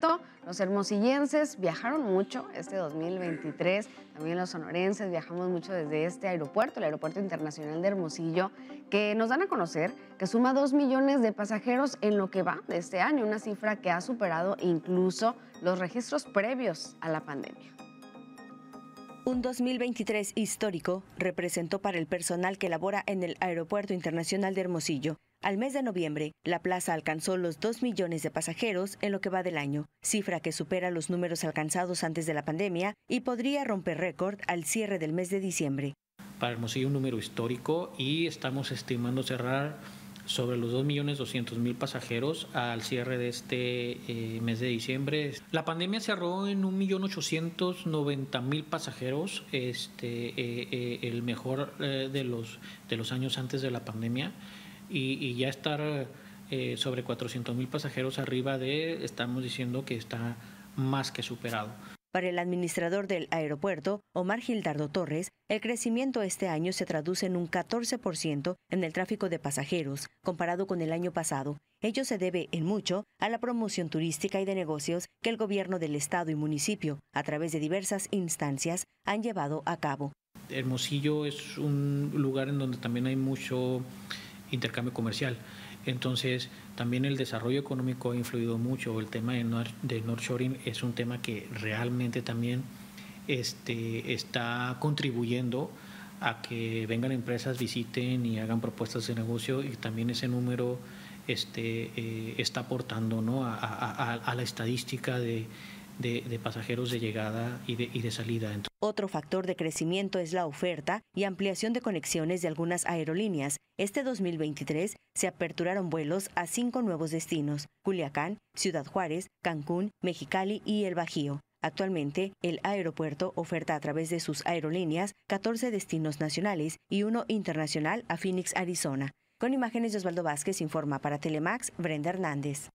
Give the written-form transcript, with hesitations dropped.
Los hermosillenses viajaron mucho este 2023, también los sonorenses viajamos mucho desde este aeropuerto, el Aeropuerto Internacional de Hermosillo, que nos dan a conocer que suma 2 millones de pasajeros en lo que va de este año, una cifra que ha superado incluso los registros previos a la pandemia. Un 2023 histórico representó para el personal que labora en el Aeropuerto Internacional de Hermosillo. Al mes de noviembre, la plaza alcanzó los 2 millones de pasajeros en lo que va del año, cifra que supera los números alcanzados antes de la pandemia y podría romper récord al cierre del mes de diciembre. Para Hermosillo un número histórico y estamos estimando cerrar sobre los 2.200.000 pasajeros al cierre de este mes de diciembre. La pandemia cerró en 1.890.000 pasajeros, el mejor de los años antes de la pandemia, y ya estar sobre 400.000 pasajeros arriba estamos diciendo que está más que superado. Para el administrador del aeropuerto, Omar Gildardo Torres, el crecimiento este año se traduce en un 14% en el tráfico de pasajeros, comparado con el año pasado. Ello se debe, en mucho, a la promoción turística y de negocios que el gobierno del estado y municipio, a través de diversas instancias, han llevado a cabo. Hermosillo es un lugar en donde también hay mucho intercambio comercial. Entonces, también el desarrollo económico ha influido mucho. El tema de North-Shoring es un tema que realmente también está contribuyendo a que vengan empresas, visiten y hagan propuestas de negocio, y también ese número está aportando, ¿no?, a la estadística de pasajeros de llegada y de salida. Otro factor de crecimiento es la oferta y ampliación de conexiones de algunas aerolíneas. Este 2023 se aperturaron vuelos a 5 nuevos destinos: Culiacán, Ciudad Juárez, Cancún, Mexicali y El Bajío. Actualmente, el aeropuerto oferta a través de sus aerolíneas 14 destinos nacionales y uno internacional a Phoenix, Arizona. Con imágenes de Osvaldo Vázquez, informa para Telemax, Brenda Hernández.